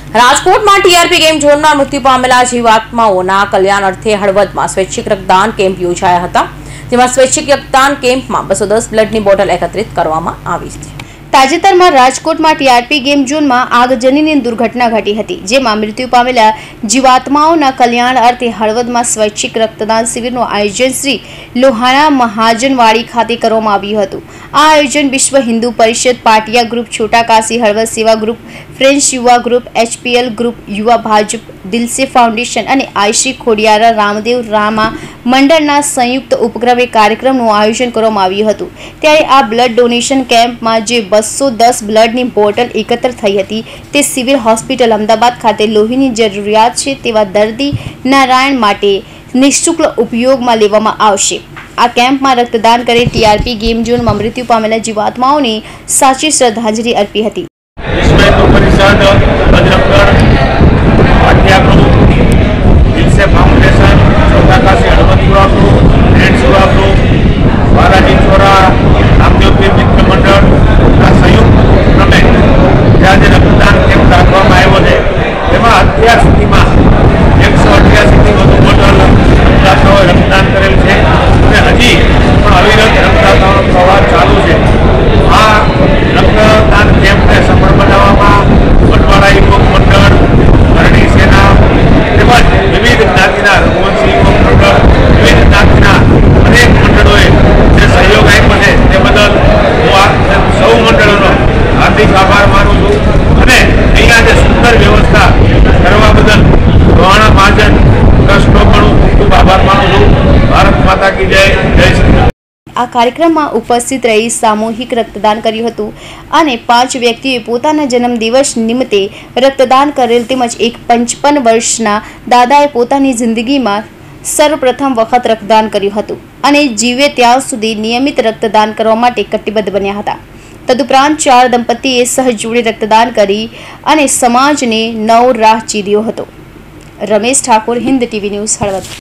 રાજકોટમાં TRP game ઝોનમાં મૃત્યુ પામેલા જીવાત્માઓના કલ્યાણ અર્થે હળવદમાં સ્વૈચ્છિક રક્તદાન કેમ્પ યોજાયા હતા, જેમાં સ્વૈચ્છિક રક્તદાન કેમ્પમાં 210 બ્લડની બોટલ એકત્રિત કરવામાં આવી હતી। તાજેતરમાં રાજકોટમાં ટીઆરપી ગેમ ઝોનમાં આગજનીની દુર્ઘટના ઘટી હતી, જેમાં મૃત્યુ પામેલા જીવાત્માઓના કલ્યાણ અર્થે હળવદમાં સ્વૈચ્છિક રક્તદાન શિબિરનું આયોજન શ્રી લોહાણા મહાજનવાડી ખાતે કરવામાં આવ્યું હતું। આ આયોજન Vishwa Hindu Parishad, Patiya group, Chhota Kashi Halvad Seva group, French Yuva group, HPL group, Yuva Bhajap, દિલસે foundation અને આઈશ્રી ખોડિયારા રામદેવ રામા મંડળના સંયુક્ત ઉપક્રમે કાર્યક્રમનું આયોજન કરવામાં આવ્યું હતું। ત્યારે આ બ્લડ ડોનેશન કેમ્પમાં જે 210 બ્લડની બોટલ એકત્ર થઈ હતી, તે સિવિલ હોસ્પિટલ અમદાવાદ ખાતે લોહીની જરૂરિયાત છે તેવા દર્દી નારાયણ માટે નિઃશુલ્ક ઉપયોગમાં લેવામાં આવશે। આ કેમ્પમાં રક્તદાન કરી ટીઆરપી ગેમ ઝોનમાં મૃત્યુ પામેલા જીવાત્માઓને સાચી શ્રદ્ધાંજલિ અર્પી હતી। Vishwa Hindu Parishad, Bajrangdal, Patiya group, Dilse foundation, Chhota Kashi Halvad Yuva group, French Yuva group, Balaji Chora Ramdev Mitra મંડળના સંયુક્ત ઉપક્રમે જ્યાં જે રક્તદાન કેમ્પ રાખવામાં આવ્યો છે, તેમાં અત્યાર સુધીમાં 188થી વધુ બોટલ રક્તદાતાઓએ રક્તદાન કરેલ છે અને હજી પણ અવિરત રક્તદાતાઓનો પ્રવાહ ચાલુ છે। આ રક્તદાન કેમ્પને સફળ બનાવવામાં વટવાડા યુવક મંડળ, કરણી સેના તેમજ વિવિધ જ્ઞાતિના રઘુવંશી યુવક મંડળ, વિવિધ જ્ઞાતિના અનેક મંડળોએ જે સહયોગ આપ્યો છે તે બદલ હું આ સૌ મંડળોનો હાર્દિક આભાર માનું છું અને અહીંયા જે સુંદર વ્યવસ્થા કરવા બદલ લોહાણા મહાજન ટ્રસ્ટનો પણ હું ખૂબ આભાર માનું છું। ભારત માતા કી જય, જય શ્રી રામ। આ કાર્યક્રમમાં ઉપસ્થિત રહી સામૂહિક રક્તદાન કર્યું હતું અને 5 વ્યક્તિઓએ પોતાના જન્મદિવસ નિમિત્તે રક્તદાન કરેલ તેમજ એક 55 વર્ષના દાદાએ પોતાની જિંદગીમાં સર્વપ્રથમ વખત રક્તદાન કર્યું હતું અને જીવે ત્યાં સુધી નિયમિત રક્તદાન કરવા માટે કટિબદ્ધ બન્યા હતા। તદુપરાંત 4 દંપતીએ સહજોડે રક્તદાન કરી અને સમાજને નવ રાહ ચીર્યો હતો। Ramesh Thakor, Hind TV news, Halvad.